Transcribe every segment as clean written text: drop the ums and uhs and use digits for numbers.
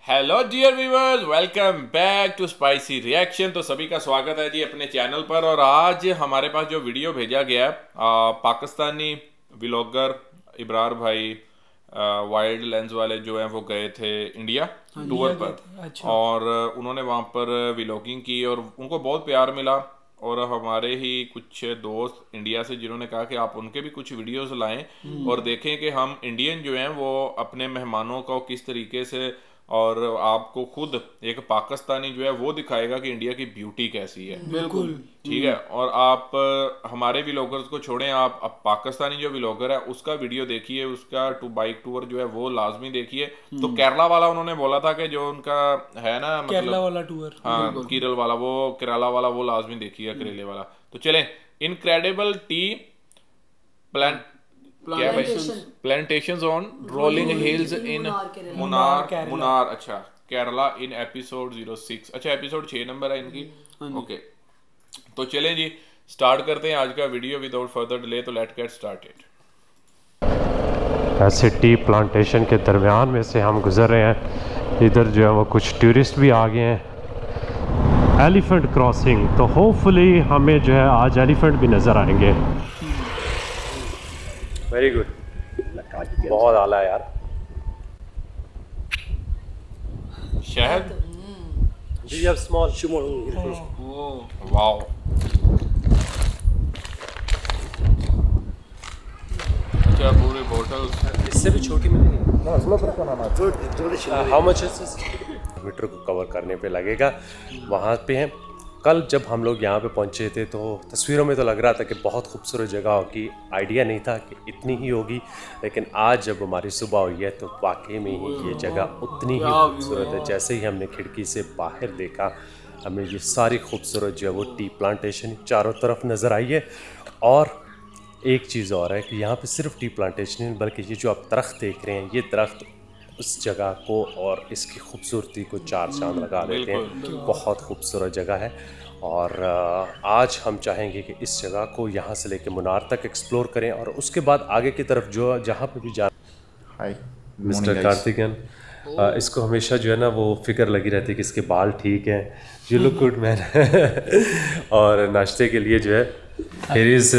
Hello dear viewers, welcome back to spicy reaction. तो सभी का स्वागत है जी अपने चैनल पर। और आज हमारे पास जो वीडियो भेजा गया है पाकिस्तानी व्लॉगर इब्रार भाई वाइल्ड लेंस वाले जो हैं वो गए थे इंडिया टूर पर। अच्छा। और उन्होंने वहाँ पर व्लॉगिंग की और उनको बहुत प्यार मिला। और हमारे ही कुछ दोस्त इंडिया से जिन्होंने कहा कि आप उनके भी कुछ वीडियोस लाएं और देखें कि हम इंडियन जो हैं वो अपने मेहमानों को किस तरीके से, और आपको खुद एक पाकिस्तानी जो है वो दिखाएगा कि इंडिया की ब्यूटी कैसी है। बिल्कुल ठीक है। और आप हमारे व्लॉगर्स को छोड़ें, आप अब पाकिस्तानी जो व्लॉगर है उसका वीडियो देखिए, उसका बाइक टूर जो है वो लाजमी देखिए। तो केरला वाला उन्होंने बोला था कि जो उनका है ना, केरला मतलब वाला टूर, हाँ केरल वाला, वो केरला वाला वो लाजमी देखिएगा, करेले वाला। तो चलें, इनक्रेडिबल टी प्लान क्या भाई, plantations on rolling hills in Munnar. अच्छा, केरला इन एपिसोड 06। अच्छा, एपिसोड 6 नंबर है इनकी। ओके, तो चलें जी, स्टार्ट करते हैं आज का वीडियो विदाउट फर्दर डिले। तो लेट गेट स्टार्टेड। ऐसे टी प्लांटेशन के दरमियान में से हम गुजर रहे हैं। इधर जो है वो कुछ टूरिस्ट भी आ गए हैं। एलिफेंट क्रॉसिंग, तो होपफुली हमें जो है आज एलिफेंट भी नज़र आएंगे। वेरी गुड, बहुत आला है यार। शहद Do you have small? Wow. अच्छा, पूरे बोतल इससे भी छोटी मिलेगी। How much is this? Metre को कवर करने पे लगेगा। वहाँ पे हैं। कल जब हम लोग यहाँ पे पहुँचे थे तो तस्वीरों में तो लग रहा था कि बहुत खूबसूरत जगह होगी, आइडिया नहीं था कि इतनी ही होगी। लेकिन आज जब हमारी सुबह हुई है तो वाकई में ही ये जगह उतनी ही खूबसूरत है। जैसे ही हमने खिड़की से बाहर देखा, हमें ये सारी खूबसूरत जो है वो टी प्लांटेशन चारों तरफ नज़र आई है। और एक चीज़ और है कि यहाँ पे सिर्फ टी प्लांटेशन नहीं, बल्कि ये जो आप दरख्त देख रहे हैं, ये दरख्त उस जगह को और इसकी खूबसूरती को चार चांद लगा देते हैं। बहुत खूबसूरत जगह है। और आज हम चाहेंगे कि इस जगह को यहाँ से लेके मुनार तक एक्सप्लोर करें और उसके बाद आगे की तरफ जो जहाँ पे भी जा। हाय मिस्टर कार्तिकेयन, इसको हमेशा जो है ना वो फिक्र लगी रहती है कि इसके बाल ठीक हैं। You look good man. और नाश्ते के लिए जो है here is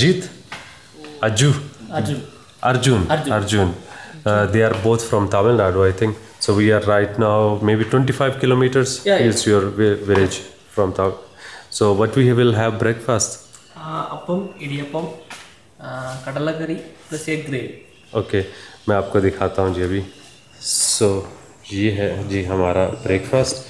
Arjun. They are both from Tamil Nadu, I think. So we are right now maybe 25 kilometers is your village from Tamil. So what we will have breakfast? Appam, idiyappam, kadalakari plus egg gravy. Okay, मैं आपको दिखाता हूँ जी अभी। So ये है जी हमारा breakfast.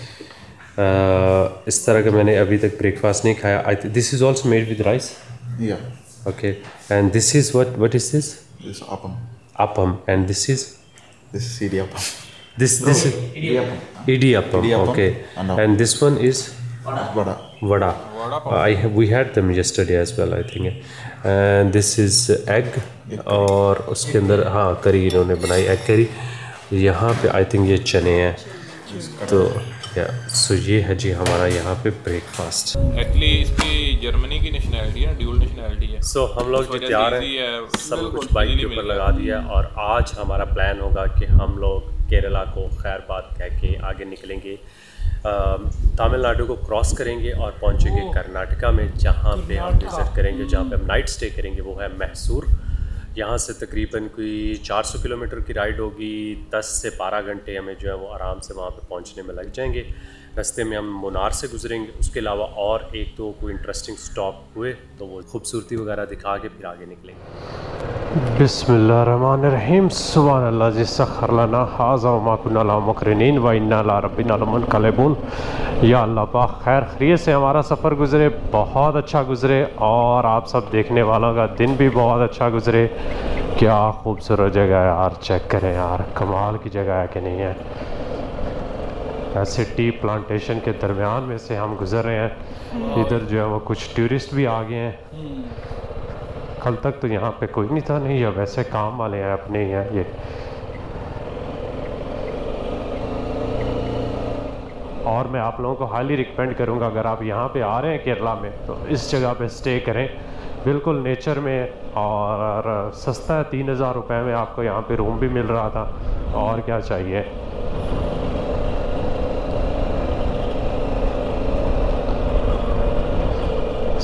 इस तरह का मैंने अभी तक ब्रेकफास्ट नहीं खाया। I think this is also made with rice. Yeah. Okay, and this is what is this? This is appam. Appam, and this is idiyappam. this is idiyappam. Okay, and this one is vada. We had them yesterday as well, I think. And this is egg. और उसके अंदर हाँ करी इन्होंने बनाई, egg curry. यहाँ पे I think ये चने हैं। तो सो ये है जी हमारा यहाँ पे ब्रेकफास्ट। एक्चुअली इसकी जर्मनी की नेशनैलिटी है, ड्यूल नेशनैलिटी है। सो हम लोग तैयार हैं, सब कुछ बाइक के ऊपर लगा दिया। और आज हमारा प्लान होगा कि हम लोग केरला को खैर बात कह के आगे निकलेंगे, तमिलनाडु को क्रॉस करेंगे और पहुंचेंगे कर्नाटका में, जहां पे हम विज़िट करेंगे, जहां पे हम नाइट स्टे करेंगे, वो है मैसूर। यहाँ से तकरीबन कोई 400 किलोमीटर की राइड होगी। 10 से 12 घंटे हमें जो है वो आराम से वहाँ पे पहुँचने में लग जाएंगे। रास्ते में हम मुनार से गुजरेंगे, उसके अलावा और एक दो कोई इंटरेस्टिंग स्टॉप हुए तो वो खूबसूरती वगैरह दिखा के फिर आगे निकलेंगे। बिस्मिल्लाहिर्रहमानिर्रहीम। सुभान अल्लाह जी सखर लना हाज़ा व मा कुन्ना लहु मुक़रिनीन व इन्ना इला रब्बिना लमुनक़लिबून। या अल्लाह पाक खैर खैरियत से हमारा सफ़र गुज़रे, बहुत अच्छा गुज़रे और आप सब देखने वालों का दिन भी बहुत अच्छा गुज़रे। क्या खूबसूरत जगह है यार, चेक करें यार, कमाल की जगह है कि नहीं है। ऐसे टी प्लांटेशन के दरमियान में से हम गुज़र रहे हैं। इधर जो है वो कुछ टूरिस्ट भी आ गए हैं। कल तक तो यहाँ पे कोई नहीं था, नहीं है वैसे काम वाले हैं अपने ही हैं ये। और मैं आप लोगों को हाईली रिकमेंड करूँगा, अगर आप यहाँ पे आ रहे हैं केरला में तो इस जगह पे स्टे करें, बिल्कुल नेचर में। और सस्ता है, 3000 रुपये में आपको यहाँ पे रूम भी मिल रहा था। और क्या चाहिए।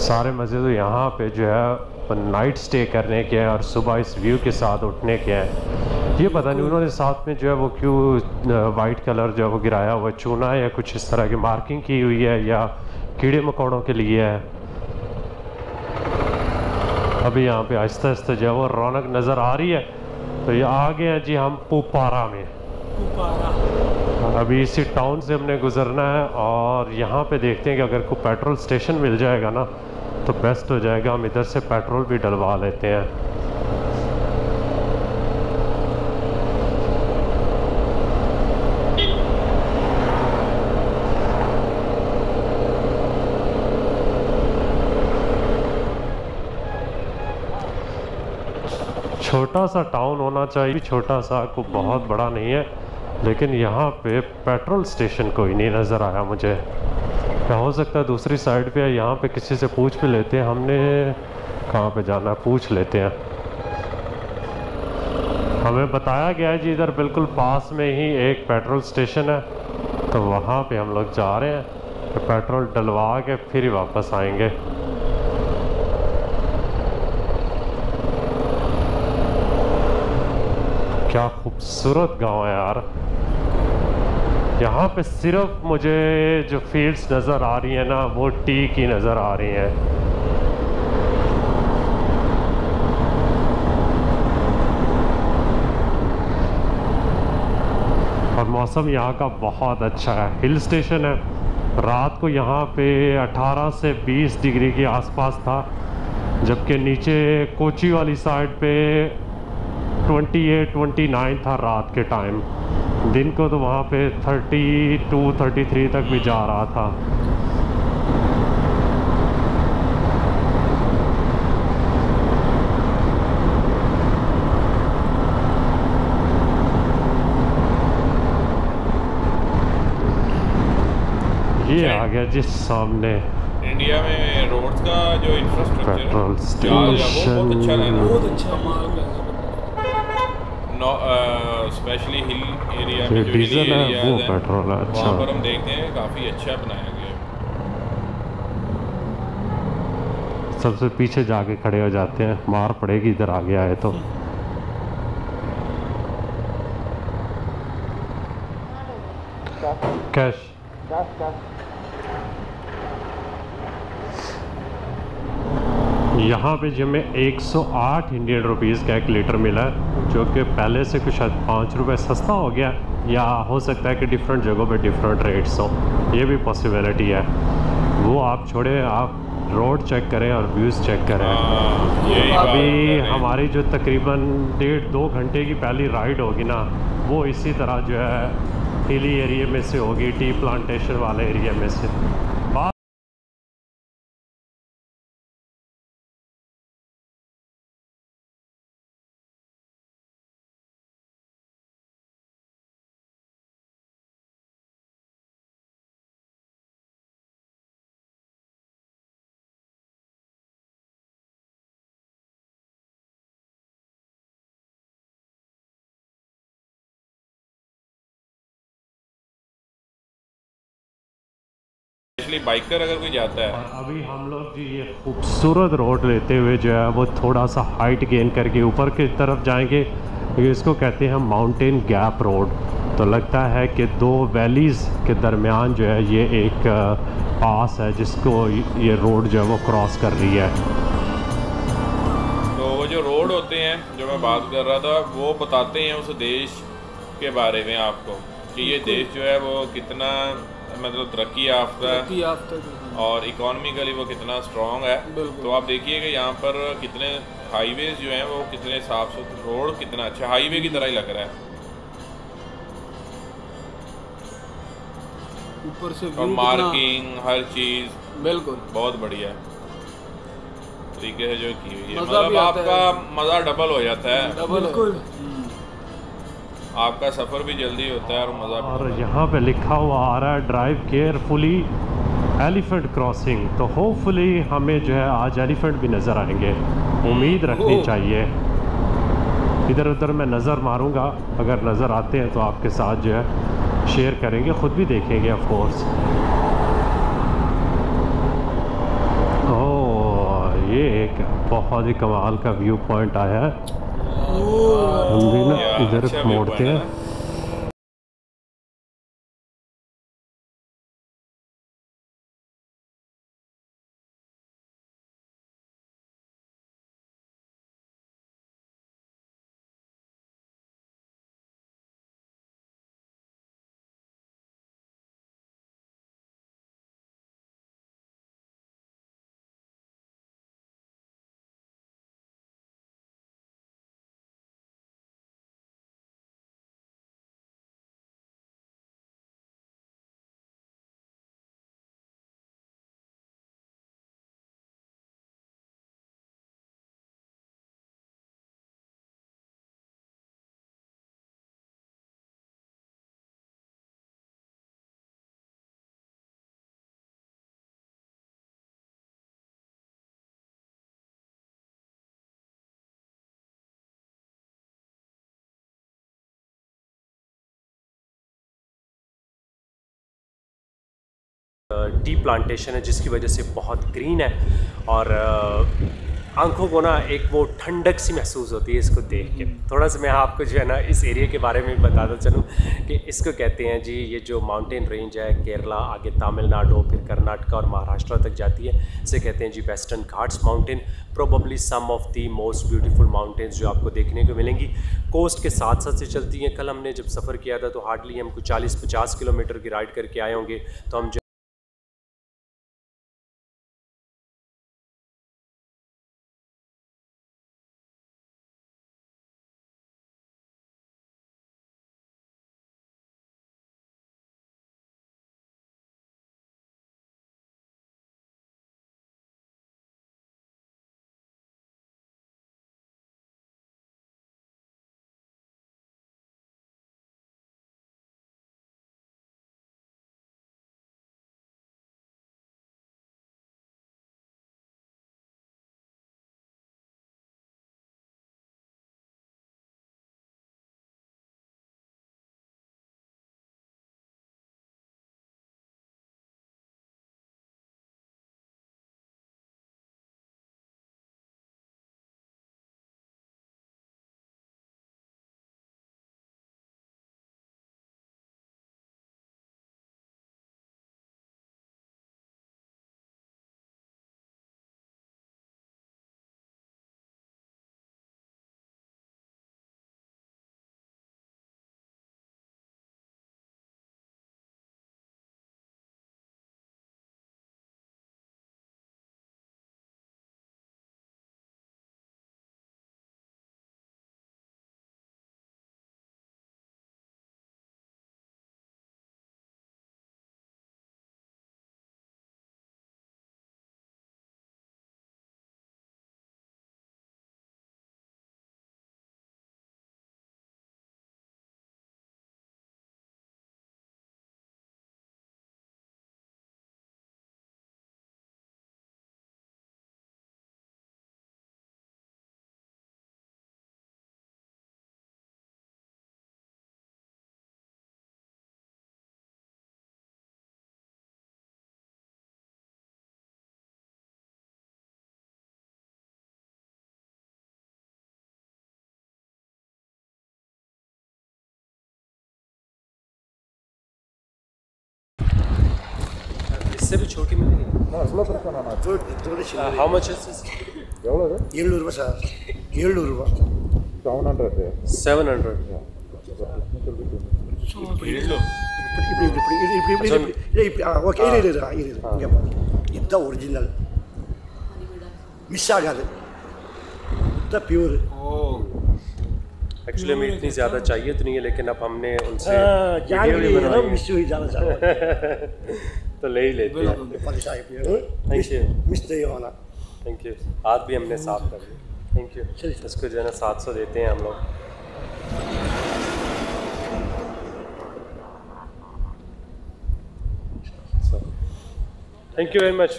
सारे मज़े तो यहाँ पे जो है नाइट स्टे करने के हैं और सुबह इस व्यू के साथ उठने के हैं। ये पता नहीं उन्होंने साथ में जो है वो क्यों वाइट कलर जो है वो गिराया हुआ चूना है या कुछ इस तरह की मार्किंग की हुई है या कीड़े मकोड़ों के लिए है। अभी यहाँ पे आहिस्ता आहिस्ता जो है वो रौनक नज़र आ रही है। तो ये आ गए हैं जी हम पुपारा में। अभी इसी टाउन से हमने गुजरना है और यहाँ पे देखते हैं कि अगर कोई पेट्रोल स्टेशन मिल जाएगा ना तो बेस्ट हो जाएगा, हम इधर से पेट्रोल भी डलवा लेते हैं। छोटा सा टाउन होना चाहिए, छोटा सा, को बहुत बड़ा नहीं है, लेकिन यहाँ पे पेट्रोल स्टेशन कोई नहीं नज़र आया मुझे। क्या हो सकता है दूसरी साइड पे है, यहाँ पे किसी से पूछ भी लेते हैं। हमने कहाँ पे जाना है पूछ लेते हैं। हमें बताया गया है जी इधर बिल्कुल पास में ही एक पेट्रोल स्टेशन है, तो वहाँ पे हम लोग जा रहे हैं। तो पेट्रोल डलवा के फिर ही वापस आएंगे। क्या खूबसूरत गांव है यार। यहाँ पे सिर्फ मुझे जो फील्ड्स नज़र आ रही है ना वो टी की नज़र आ रही हैं। और मौसम यहाँ का बहुत अच्छा है, हिल स्टेशन है। रात को यहाँ पे 18 से 20 डिग्री के आसपास था, जबकि नीचे कोची वाली साइड पे 28-29 था रात के टाइम। दिन को तो वहाँ पे 32-33 तक भी जा रहा था। ये आ गया जिस सामने इंडिया में रोड्स का जो इंफ्रास्ट्रक्चर पेट्रोल है स्टेशन, वो बहुत अच्छा है, बहुत अच्छा स्पेशली हिल एरिया में जो डीजल है एरियाज वो हैं, पेट्रोल है। अच्छा, वहाँ पर हम देखते हैं काफ़ी अच्छा बनाया गया है। सबसे पीछे जाके खड़े हो जाते हैं, मार पड़ेगी इधर आगे आए तो। कैश यहाँ पे जो हमें 108 इंडियन रुपीज़ का 1 लीटर मिला है, जो कि पहले से कुछ 5 रुपये सस्ता हो गया, या हो सकता है कि डिफरेंट जगहों पे डिफरेंट रेट्स हों, ये भी पॉसिबिलिटी है। वो आप छोड़े, आप रोड चेक करें और व्यूज़ चेक करें। अभी हमारी जो तकरीबन 1.5-2 घंटे की पहली राइड होगी ना, वो इसी तरह जो है हिली एरिया में से होगी, टी प्लांटेशन वाले एरिया में से। बाइकर अगर कोई जाता है। और अभी हम लोग जी ये खूबसूरत रोड लेते हुए जो है वो थोड़ा सा हाइट गेन करके ऊपर की तरफ जाएंगे। इसको कहते हैं माउंटेन गैप रोड। तो लगता है कि 2 वैलीज़ के दरमियान जो है ये एक पास है जिसको ये रोड जो है वो क्रॉस कर रही है। तो वो जो रोड होते हैं जो मैं बात कर रहा था, वो बताते हैं उस देश के बारे में आपको कि ये देश जो है वो कितना मतलब तरक्की याफ्ता है और इकोनॉमिकली वो कितना स्ट्रॉन्ग है। तो आप देखिए कि यहाँ पर कितने हाईवेज जो हैं वो कितने साफ सुथरे, रोड कितना अच्छा, हाईवे की तरह ही लग रहा है ऊपर से। और मार्किंग हर चीज़ बिल्कुल बहुत बढ़िया तरीके से जो की हुई है, मतलब आपका मज़ा डबल हो जाता है। बिल्कुल आपका सफ़र भी जल्दी होता है और मज़ा भी। और यहाँ पे लिखा हुआ आ रहा है ड्राइव केयरफुली एलिफेंट क्रॉसिंग। तो होपफुली हमें जो है आज एलिफेंट भी नज़र आएंगे, उम्मीद रखनी चाहिए। इधर उधर मैं नज़र मारूंगा, अगर नज़र आते हैं तो आपके साथ जो है शेयर करेंगे, ख़ुद भी देखेंगे ऑफ कोर्स। ओह ये एक बहुत ही कमाल का व्यू पॉइंट आया है। हम भी ना इधर मोड़ते हैं। टी प्लांटेशन है जिसकी वजह से बहुत ग्रीन है और आंखों को ना एक वो ठंडक सी महसूस होती है इसको देख के। थोड़ा सा मैं आपको जो है ना इस एरिया के बारे में बताता चलूँ कि इसको कहते हैं जी, ये जो माउंटेन रेंज है केरला, आगे तमिलनाडु, फिर कर्नाटका और महाराष्ट्र तक जाती है, इसे कहते हैं जी Western Ghats mountain. Probably some of the most beautiful mountains जो आपको देखने को मिलेंगी। कोस्ट के साथ साथ से चलती हैं। कल हमने जब सफ़र किया था तो हार्डली हमको 40-50 किलोमीटर की राइड करके आए होंगे। तो हम इससे भी छोटी मिलेगी। How much is this? 700 రూపాయలు సార్. 700 రూపాయలు. 700. ಇದು ಒರಿಜಿನಲ್ ಮಿಸ್ ಆಗೋದು ಇದು ಪ್ಯೂರ್। एक्चुअली हमें इतनी ज़्यादा चाहिए तो नहीं है, लेकिन अब हमने उनसे मिस हुई ज़्यादा तो ले ही लेते हैं। Thank you. मिस नहीं होना। Thank you. हाथ भी हमने साफ कर लिया। Thank you. इसको जो है ना 700 देते हैं हम लोग। Thank you very much.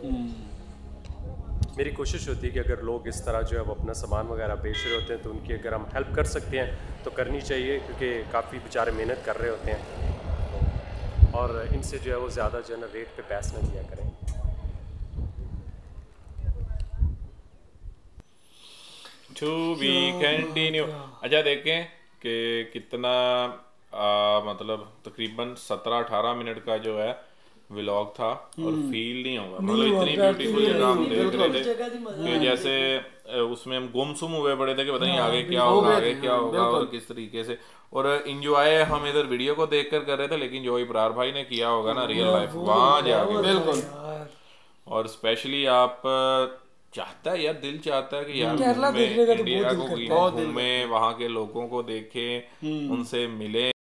मेरी कोशिश होती है कि अगर लोग इस तरह जो है वो अपना सामान वगैरह बेच रहे होते हैं तो उनकी अगर हम हेल्प कर सकते हैं तो करनी चाहिए, क्योंकि काफ़ी बेचारे मेहनत कर रहे होते हैं और इनसे जो है वो ज़्यादा जो है ना रेट पे पैसे न दिया करें। To be continue. अच्छा देखें कि कितना मतलब तकरीबन 17-18 मिनट का जो है व्लॉग था और फील नहीं होगा, मतलब इतनी ब्यूटीफुल जगह हम देख रहे थे कि जैसे उसमें हम गुमसुम हुए पड़े थे कि पता नहीं आगे क्या होगा, आगे क्या होगा और किस तरीके से। और इंजॉय हम इधर वीडियो को देखकर कर रहे थे, लेकिन जो इब्रार भाई ने किया होगा ना रियल लाइफ वहां जाके, बिल्कुल। और स्पेशली आप चाहता है यार, दिल चाहता है कि यार केरला देखने का तो इंडिया बहुत को दिल करता है। घूमे, वहाँ के लोगों को देखें, उनसे मिले।